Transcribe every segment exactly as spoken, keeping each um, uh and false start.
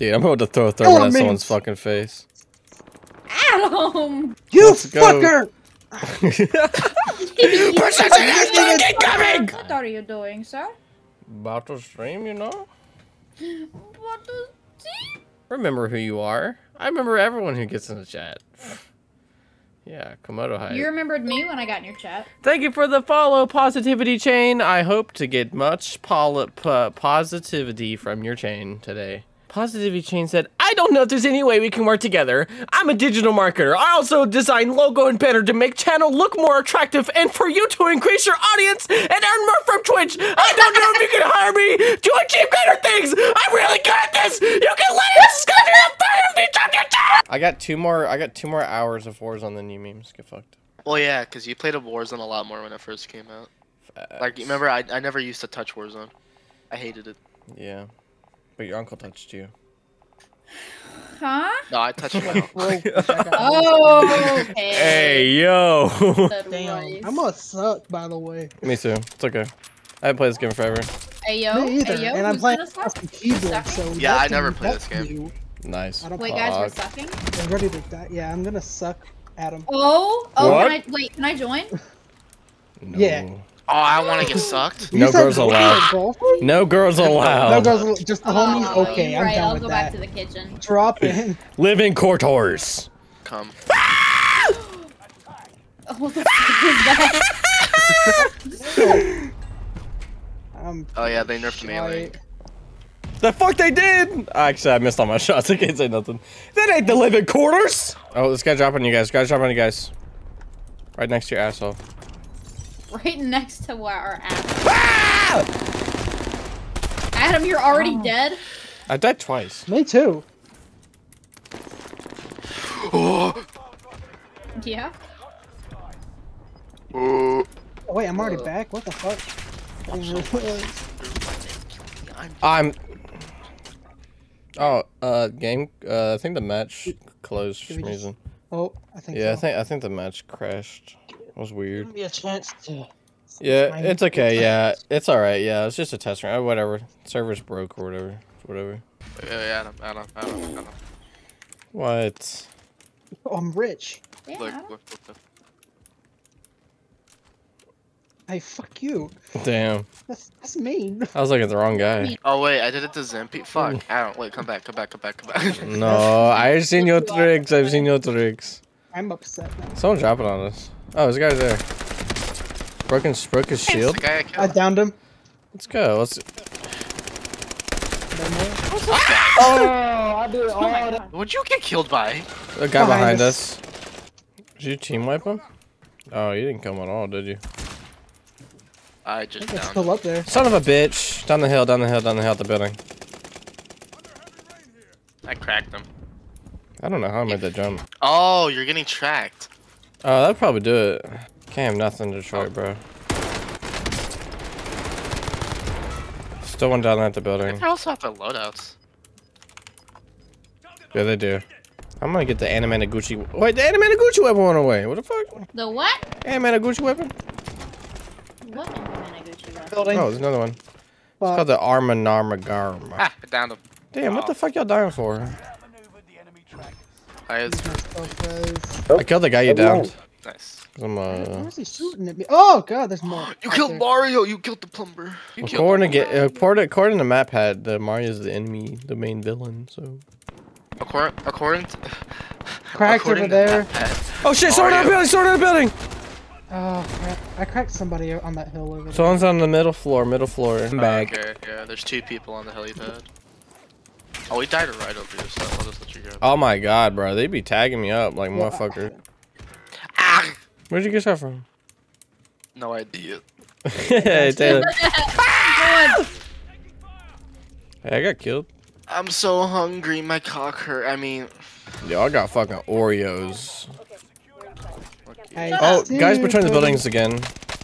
Dude, I'm about to throw a throw at Elements. someone's fucking face. Adam! You Let's go. fucker! Precision is fucking coming! What are you doing, sir? About to stream, you know? What is it? Remember who you are. I remember everyone who gets in the chat. Yeah, Komodo hype. You remembered me when I got in your chat. Thank you for the follow, Positivity Chain. I hope to get much pol po positivity from your chain today. Positivity Chain said, I don't know if there's any way we can work together. I'm a digital marketer. I also design logo and banner to make channel look more attractive and for you to increase your audience and earn more from Twitch. I don't know if you can hire me to achieve greater things. I'm really good at this. You can let us go to I got two more. I got two more hours of Warzone than you memes. Get fucked. Well, yeah, because you played a Warzone a lot more when it first came out. Facts. Like, remember, I, I never used to touch Warzone. I hated it. Yeah. But your uncle touched you. Huh? No, I touched you. Oh, okay. Hey, yo. Damn, I'm gonna suck, by the way. Me too. It's okay. I haven't played this game forever. Hey, yo. Me either, Hey, yo. and I'm Who's playing gonna suck? on keyboard, so Yeah, I that's- never played that's this game. new. Nice. I don't Wait, play- guys, we're Fuck. sucking? I'm ready to die. Yeah, I'm gonna suck Adam. Oh, oh, What? can I, wait, can I join? No. Yeah. Oh, I want to get sucked. No You said girls allowed. girlfriend? No girls allowed. No girls, just the homies. Oh, Okay, you're I'm right. done I'll with go that. back to the kitchen. Drop in. Living quarters. Come. Oh, what the fuck is that? I'm Oh, yeah, they nerfed melee. shy. The fuck they did? Actually, I missed all my shots. I can't say nothing. That ain't the living quarters. Oh, this guy dropping you guys. Guys dropping you guys. Right next to your asshole. Right next to where our Adam. Ah! Adam, you're already dead? I died twice. Me too. Oh, Yeah. oh. Oh, wait, I'm already back. What the fuck? I'm. Oh, uh, game. Uh, I think the match closed for Did some we just- reason. Oh, I think Yeah, I so. think I think the match crashed. It was weird. Give me a chance to. Yeah, Fine. it's okay. Yeah, it's all right. Yeah, it's just a test run. Oh, whatever. Server's broke or whatever. Whatever. Yeah, yeah, Adam, Adam, Adam, Adam. What? Oh, I'm rich. Yeah. Look, look, look, look. Hey, fuck you. Damn. That's that's mean. I was looking at the wrong guy. Oh, wait, I did it to Zempi? Fuck, Adam, wait, come back, come back, come back, come back. No, I've seen your tricks. I've seen your tricks. I'm upset now. Someone dropping on us. Oh, this guy's there. Broken, broke his It's shield. the guy I I killed. downed him. Let's go. Let's. Oh, I did Oh my god. What'd you get killed by? A guy behind Behind us. Did you team wipe him? Oh, you didn't come at all, did you? I just It's down. still up there. Son of a bitch! Down the hill, down the hill, down the hill, at the building. I cracked him. I don't know how I made that jump. Oh, you're getting tracked. Oh, that'd probably do it. Can't have nothing to Detroit, bro. Still one down there at the building. They also have the loadouts. Yeah, they do. I'm gonna get the animated Gucci. Wait, the animated Gucci weapon went away. What the fuck? The what? Animated Gucci weapon? What Gucci was? Building. Oh, there's another one. It's Fuck. called the Arma Narma Garma. Ah, I downed him. Damn, what the fuck y'all dying for? I was I killed the guy you downed. nice. I'm, Why uh, is he shooting at me? Oh god, there's more. You right killed there. Mario. You killed the plumber. You killed according to get, according, according to map pad, the Mario's the enemy, the main villain. So. According, according to, Cracked according over to there. that pad, Oh shit! Someone in the Mario- building! Someone in the building! Oh crap! I cracked somebody on that hill over there. Someone's on the middle floor. Middle floor. I'm back. Okay, yeah, there's two people on the helipad. Oh, he died right over here, so I'll just let you go. Oh my god, bro! They be tagging me up like Well, motherfucker. Ah! Where'd you get that from? No idea. Hey, Taylor. Hey, I got killed. I'm so hungry, my cock hurt. I mean, Yo, I got fucking Oreos. I Oh, see guys you, between the buddy. buildings again.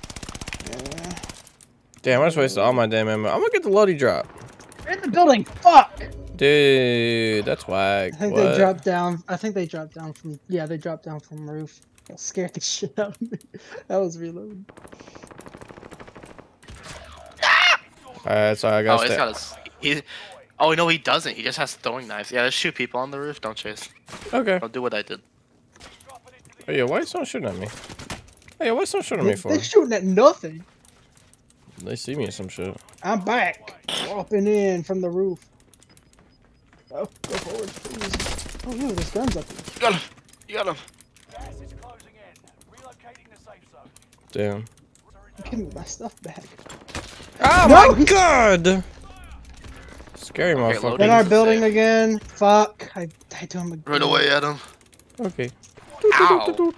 Damn, I just wasted all my damn ammo. I'm gonna get the Lodi drop. They're in the building. Fuck! Dude, that's whack. I think What? they dropped down. I think they dropped down from. Yeah, they dropped down from roof. That scared the shit out of me. That was reloading. Alright, sorry, I oh, gotta he's stay. got his. He, Oh no, he doesn't. He just has throwing knives. Yeah, let's shoot people on the roof. Don't chase. Okay. I'll do what I did. Oh, yeah, why is someone shooting at me? Hey, why is someone shooting at me for? They're shooting at nothing. They see me or some shit. I'm back. Dropping in from the roof. Oh, go forward, please. Oh, yeah, there's guns up here. You got him. You got him. Damn. Give me my stuff back. Oh No, my he's- god! Scary Okay, motherfucker. loading. In our He's building safe. again. Fuck. I died to him again. Run away at him. Okay. Ow.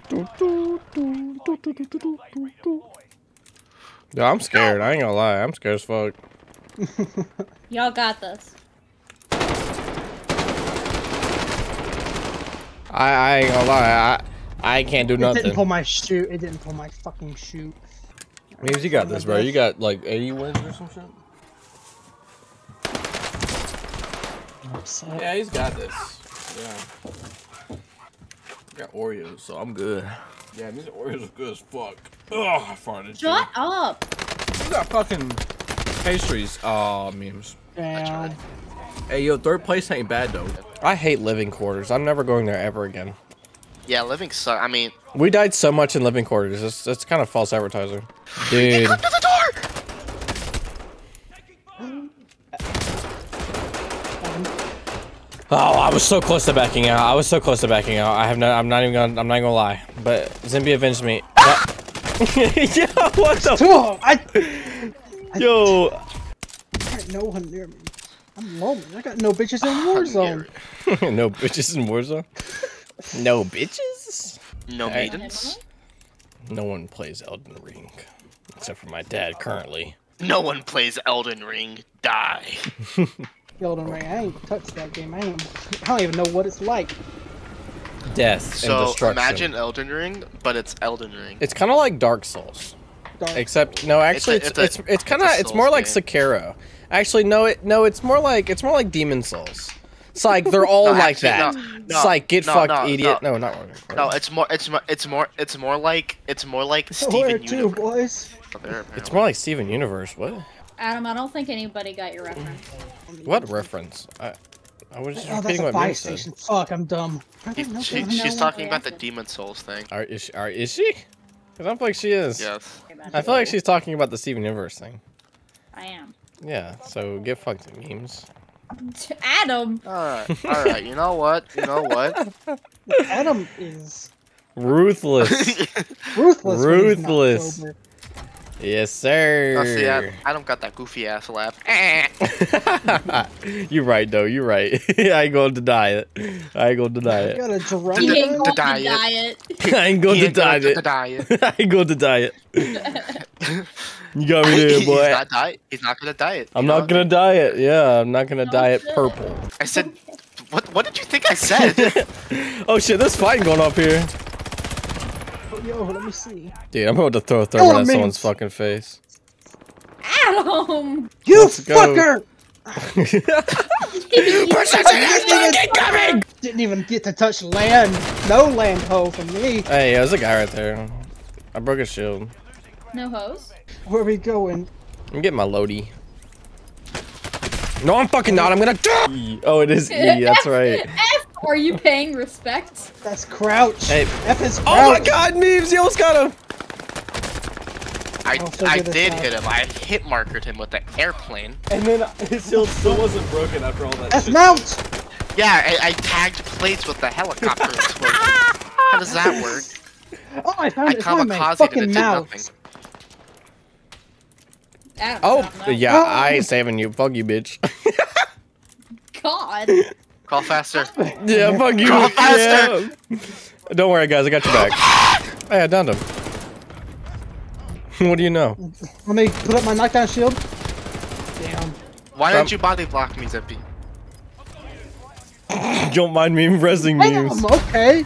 Yeah, I'm scared. I ain't gonna lie. I'm scared as fuck. Y'all got this. I, I ain't gonna lie. I I can't do It didn't nothing. pull my shoot. It didn't pull my fucking shoot. Means you got this, bro. You got like eighty wins or some shit. Upset. Yeah, he's got this. Yeah. Got Oreos, so I'm good. Yeah, these Oreos are good as fuck. Ugh, I farted. Shut up. You got fucking pastries. Aw, memes. Damn. Hey, yo, third place ain't bad though. I hate living quarters. I'm never going there ever again. Yeah, living suck. I mean, We died so much in living quarters. It's, it's kind of false advertising. Dude. come to the door. Oh, I was so close to backing out. I was so close to backing out. I have no. I'm not even gonna. I'm not gonna lie. But Zimby avenged me. Yo, what the? Oh, I, Yo. I got no one near me. I'm lonely. I got no bitches in Warzone. No bitches in Warzone. No bitches. No Hey. maidens. No one plays Elden Ring, except for my dad currently. No one plays Elden Ring. Die. Elden Ring. I ain't touched that game. I ain't. I don't even know what it's like. Death and So destruction. imagine Elden Ring, but it's Elden Ring. It's kind of like Dark Souls, Dark. except no. Actually, It's it's a- it's it's a- it's kind of it's a it's more Souls like game. Sekiro. Actually, no. It no. It's more like it's more like Demon Souls. It's like they're all No, like actually, that. no, it's no, like get no, fucked, no, idiot. no. No, not really. No, it's more. It's more. It's more. It's more like. It's more like Where Steven to, Universe. boys? Oh, there, It's apparently. more like Steven Universe. What? Adam, I don't think anybody got your reference. What reference? I I was just Oh, that's repeating a what fire Mim said. station. Fuck, I'm dumb. I He- don't know she- that. no she's one talking about the reacted. Demon Souls thing. Are, is, she, are, is she? Cause I don't feel like she is. Yes. I feel like she's talking about the Steven Universe thing. I am. Yeah. So get fucked, memes. Adam! Alright, alright, you know what? You know what? Adam is Ruthless. ruthless. when he's not Ruthless. sober. Yes, sir. Oh, see, I, I don't got that goofy ass laugh. You're right, though. You're right. I ain't going to deny it. I ain't going to deny You it. got a drum He The- ain't gun? going to diet. diet. I ain't going He to ain't gonna deny get it. the diet. I ain't going to die it. You got me there, He's boy. not diet. He's not gonna diet. I'm you not know? gonna diet. Yeah, I'm not gonna No diet shit. purple. I said, what? What did you think I said? Oh shit, there's fighting going up here. Yo, let me see. Dude, I'm about to throw a Go thermite on, at Minx. someone's fucking face. Adam! You Let's go. fucker! coming! Didn't even get to touch land. No land ho from me. Hey, there's a guy right there. I broke his shield. No hose? Where we going? I'm getting my loady. No, I'm fucking not. I'm gonna die. Oh, it is E. That's right. F, are you paying respect? That's crouch. Hey. F is crouch. Oh my God, memes! Yo's got him. I, I'll figure I this did out. hit him. I hit markered him with the airplane. And then his shield still wasn't broken after all that. That's shit. mount. Yeah, I, I tagged plates with the helicopter explosion. How does that work? Oh, I found I it. It's on my kamikazed and it fucking did mouth. nothing. Adam, Oh, stop now. yeah, I ain't saving you. Fuck you, bitch. God. Call faster. Yeah, fuck you. Go faster. Yeah. Don't worry, guys. I got your back. Hey, I downed him. What do you know? Let me put up my knockdown shield. Damn. Why Um, didn't you body block me, Zippy? Don't mind me resing Damn, memes. okay.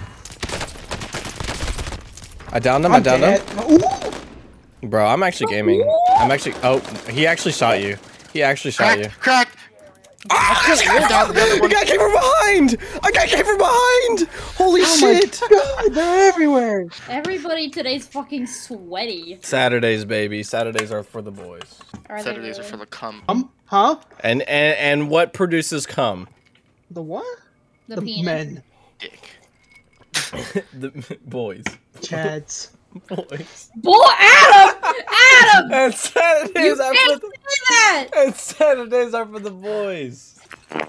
I downed him. I I'm downed dead. him. Ooh. Bro, I'm actually gaming. I'm actually. Oh, he actually shot you. He actually shot you. Crack, crack. Ah, Down the other the one. guy came from behind! A guy came from behind! Holy Oh my shit! God, they're everywhere. Everybody today's fucking sweaty. Saturdays, baby. Saturdays are for the boys. Are they Saturdays are really? for the cum. Um, Huh? And and and what produces cum? The what? The, penis. men. Dick. The boys. Chads. Boys. Boy, Adam! Adam! And Saturdays You are for can't the say that! and Saturdays are for the boys.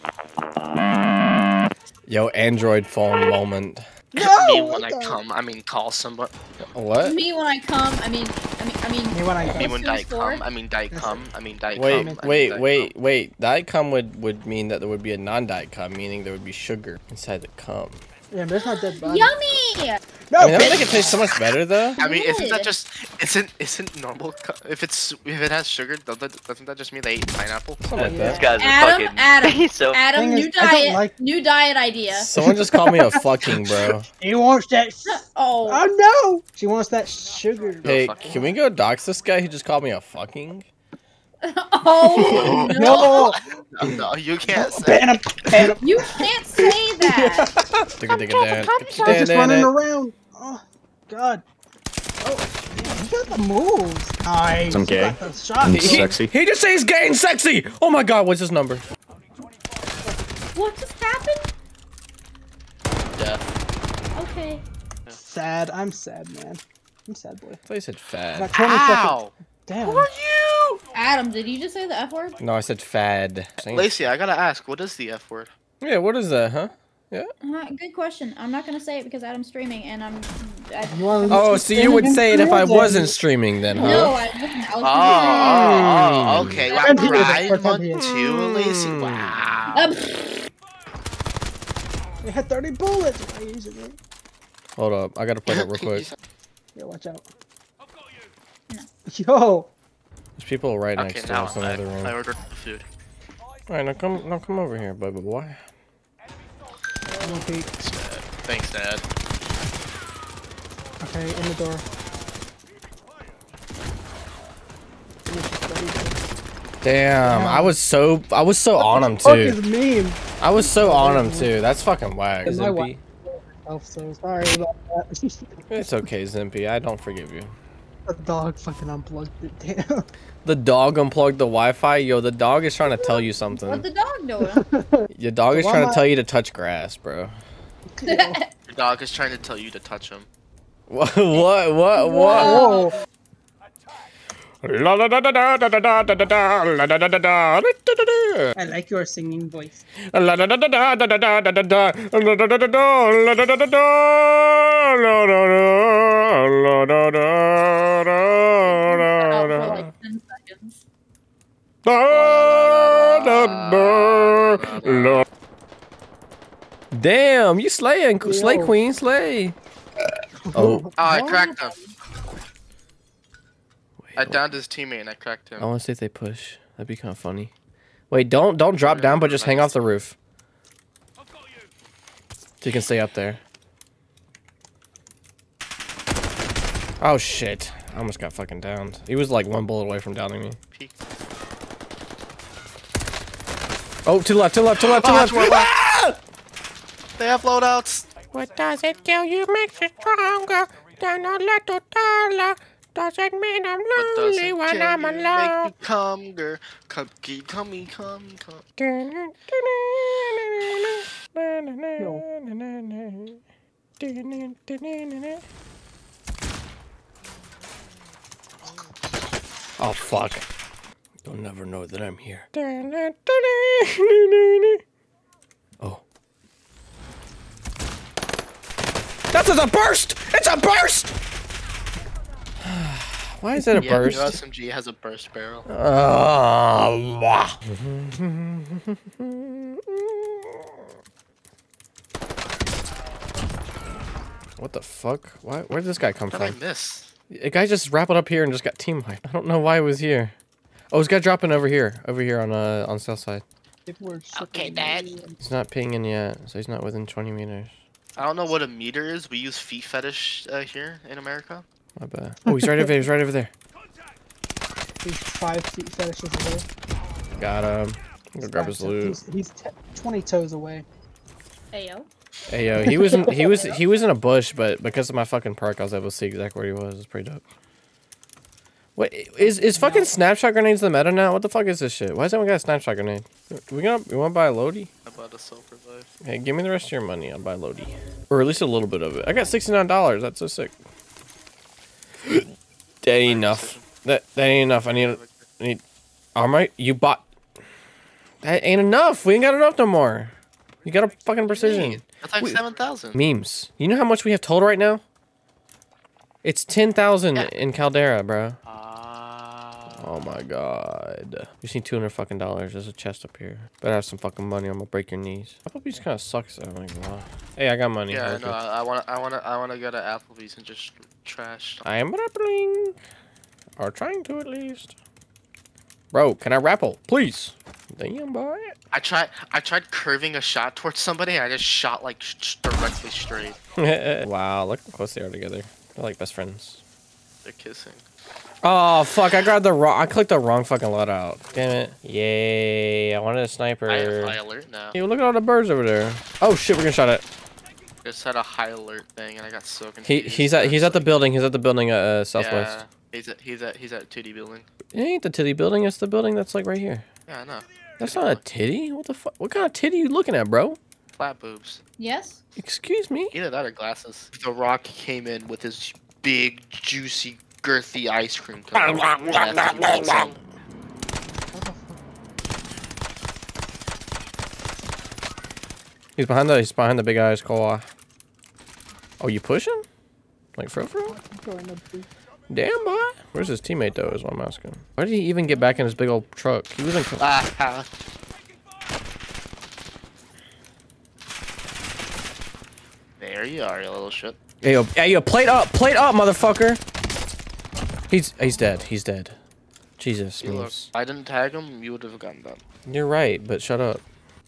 Yo, Android phone moment. No! Me when what I the- come, I mean call somebody. What? Me when I come, I mean, I mean, I mean. Me when I Me come. when Close die to the store. come, I mean die come, I mean die Wait, come. I mean wait, die wait, come. wait. Diet cum would would mean that there would be a non-diet cum, meaning there would be sugar inside the cum. Yeah, there's not dead body. Yummy! No, I mean, that would bitch. make it taste so much better, though. I mean, isn't that Good. just isn't isn't normal? cu- If it's if it has sugar, doesn't that, doesn't that just mean they ate pineapple? Something like Yeah. that. This guy's a Adam, fucking. Adam, He's so. Adam, Thing new is, I don't diet, like- new diet idea. Someone just called me a fucking bro. He wants that. sh- Oh, Oh no! She wants that sugar. Hey, fucking- can we go dox this guy who just called me a fucking? oh no! No! No, no, you can't say. Ban him! Ban him! You can't say that. Digga, digga, dan, He's dan, just dan, running dan. around. Oh, God. Oh, yeah, he got the moves. Nice. I'm He gay. got the shot. I'm He, sexy. he just says gay and sexy. Oh my God, what's his number? What just happened? Death. Okay. Sad. I'm sad, man. I'm sad, boy. I thought you said I fad. got twenty seconds. Ow! Damn. you? Adam, did you just say the F word? No, I said fad. Lacey, I gotta ask, what is the F word? Yeah, what is that, huh? Uh, good question. I'm not gonna say it because Adam's streaming and I'm. I, You wanna Oh, listen so to you would him say it if I then? wasn't streaming then, huh? no, I wasn't. I Oh, was oh, oh, okay. Wow, Pretend he is, Pride pretend Month he is. two, Lacey. Wow. Um, You had thirty bullets. Why use it, man? Hold up, I gotta play that real quick. Yeah, watch out. Yo! There's people right Okay, next to now us I'm in back. another room. I ordered the food. Alright, now come, now come over here, baby boy. Okay, Thanks, Dad. Thanks, Dad. okay, in the door. Damn, I was so, I was so on him Fuck too. is meme. I was so on him too. That's fucking whack, And my Zimpy. wife- Oh, so sorry about that. It's okay, Zimpy. I don't forgive you. The dog fucking unplugged it. Damn. The dog unplugged the Wi-Fi. Yo, the dog is trying to tell you what something. the dog doing? Your dog is Why trying am to I- tell you to touch grass, bro. Yo. Your dog is trying to tell you to touch him. What? What? What? What? Whoa. La la la la la la la la la la la la la la la. I like your singing voice. La la la la la la la la la la la. La la la la la la la la la la. La la la la la la Out la for la. like ten seconds. La la la la. Damn, you slaying, slay Yo. queen, slay. Oh, Oh, I What? cracked him. I wait, downed his teammate and I cracked him. I want to see if they push. That'd be kind of funny. Wait, don't don't drop down, but just hang off the roof. So you can stay up there. Oh shit! I almost got fucking downed. He was like one bullet away from downing me. Peek. Oh, to the left, to the left, to the left, to the Oh, left. to our left. Ah! They have loadouts. What does it kill you makes you stronger than a little dollar. Doesn't mean I'm What does lonely it when kill I'm you? alone. Make you come, girl. Come, keep coming, come, come. Oh fuck. You'll never know that I'm here. Oh. That's a burst! It's a burst! Why is it a Yeah, burst? your S M G has a burst barrel. Oh, wah. What the fuck? Why? Where did this guy come What did I from? miss? A guy just rappelled up here and just got team wiped. I don't know why he was here. Oh, this guy dropping over here, over here on uh on south side. People were Okay, shipping Dad. me. He's not pinging yet, so he's not within twenty meters. I don't know what a meter is. We use feet fetish uh, here in America. My bad. Oh, he's right over there. He's right over there. He's five feet fetishes away. Got him. I'm gonna grab his Five, loot. He's, he's t twenty toes away. Ayo. Hey yo, he was in, he was he was in a bush, but because of my fucking perk, I was able to see exactly where he was. It's pretty dope. Wait, is is fucking snapshot grenades the meta now? What the fuck is this shit? Why has everyone got a snapshot grenade? We gonna we want to buy a Lodi? I bought a self revive. Hey, give me the rest of your money. I'll buy Lodi, or at least a little bit of it. I got sixty-nine dollars. That's so sick. That ain't enough. That that ain't enough. I need I need. Alright, you bought. That ain't enough. We ain't got enough no more. You got a fucking precision. That's like we, seven thousand. Memes. You know how much we have total right now? It's ten thousand yeah. in Caldera, bro. Oh my god. You just need two hundred fucking dollars. There's a chest up here. Better have some fucking money. I'm gonna break your knees. Applebee's kind of sucks though. Like, wow. Hey, I got money. Yeah, okay. no, I wanna, I wanna, I wanna go to Applebee's and just trash. I am rappling, or trying to at least. Bro, can I rappel, please? Damn boy. I tried, I tried curving a shot towards somebody. I just shot like sh directly straight. Wow, look how close they are together. They're like best friends. They're kissing. Oh fuck! I grabbed the wrong. I clicked the wrong fucking loadout. Damn it! Yay! I wanted a sniper. I have high alert now. Hey, look at all the birds over there. Oh shit! We're gonna shot it. Just had a high alert thing, and I got so confused. He he's at he's at the building. He's at the building at uh, Southwest. Yeah, he's at he's at he's at two D building. It ain't the titty building. It's the building that's like right here. Yeah, I know. That's not a titty. What the fuck? What kind of titty you looking at, bro? Flat boobs. Yes? Excuse me? Either that or glasses. The Rock came in with his big, juicy, girthy ice cream cone. He's behind the he's behind the big eyes car. Oh, you push him? Like fro fro? Damn boy. Where's his teammate though? Is what I'm asking. Why did he even get back in his big old truck? He was in. Ah. There you are, you little shit. Hey yo, hey yo, plate up, plate up, motherfucker. He's he's dead. He's dead. Jesus. You look, I didn't tag him. You would have gotten that. You're right, but shut up.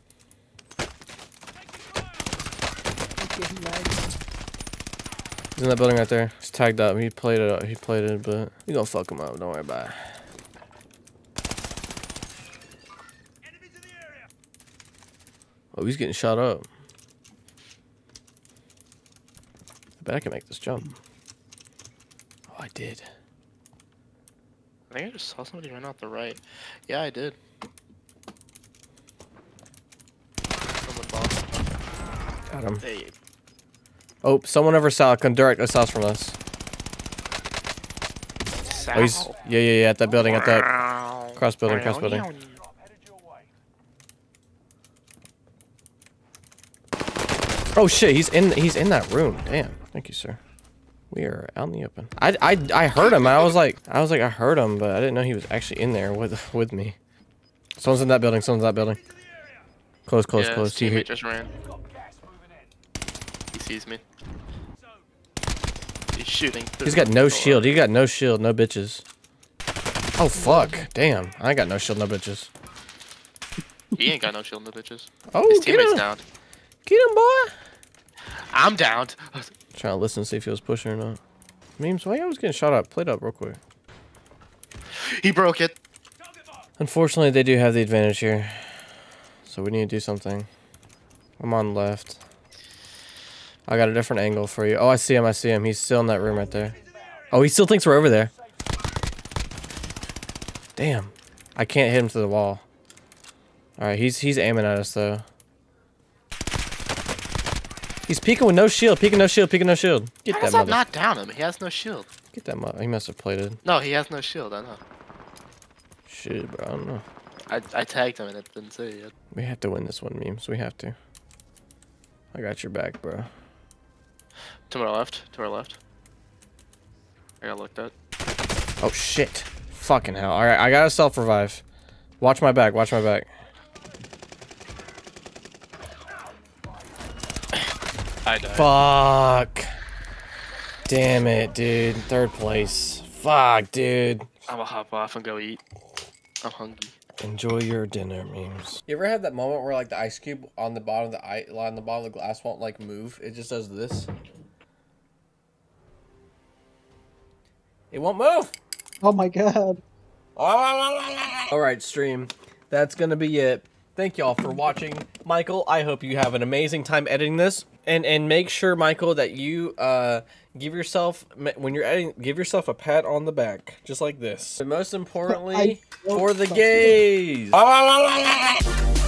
He's in that building right there. He's tagged up. He played it up. He played it, but you gonna fuck him up. Don't worry about it. Oh, he's getting shot up. I bet I can make this jump. Oh, I did. I think I just saw somebody run out the right. Yeah, I did. Got him. Hey. Oh, someone over south can direct us south from us. South. Oh, he's yeah, yeah, yeah, at that building, at that cross building, cross building. Oh shit, he's in, he's in that room. Damn, thank you, sir. We are out in the open. I, I, I heard him. I was like, I was like, I heard him, but I didn't know he was actually in there with, with me. Someone's in that building. Someone's in that building. Close, close, yeah, close. His teammate just ran. He sees me. He's shooting. He's got no shield. He got no shield, no bitches. Oh fuck! Damn, I ain't got no shield, no bitches. He ain't got no shield, no bitches. Oh, his get teammate's him. down. Get him, boy. I'm down. Trying to listen, see if he was pushing or not. Memes, why you always getting shot up? Play it up real quick. He broke it. Unfortunately, they do have the advantage here, so we need to do something. I'm on left. I got a different angle for you. Oh, I see him. I see him. He's still in that room right there. Oh, he still thinks we're over there. Damn. I can't hit him to the wall. All right, he's he's aiming at us though. He's peeking with no shield. Peeking no shield. Peeking no shield. Get How that does that mother. not down him? He has no shield. Get that mother. He must have plated. No, he has no shield. I know. Shit, bro. I don't know. I I tagged him and it didn't say it. We have to win this one, memes. We have to. I got your back, bro. To our left. To our left. I got looked at. Oh shit! Fucking hell! All right, I gotta self revive. Watch my back. Watch my back. I died. Fuck! Damn it, dude. Third place. Fuck, dude. I'm gonna hop off and go eat. I'm hungry. Enjoy your dinner, memes. You ever have that moment where like the ice cube on the bottom of the ice, on the bottom of the glass won't like move? It just does this. It won't move. Oh my god. All right, stream. That's gonna be it. thank y'all for watching. Michael, I hope you have an amazing time editing this. And and make sure, Michael, that you uh, give yourself, when you're editing, give yourself a pat on the back. Just like this. And most importantly, for the gays.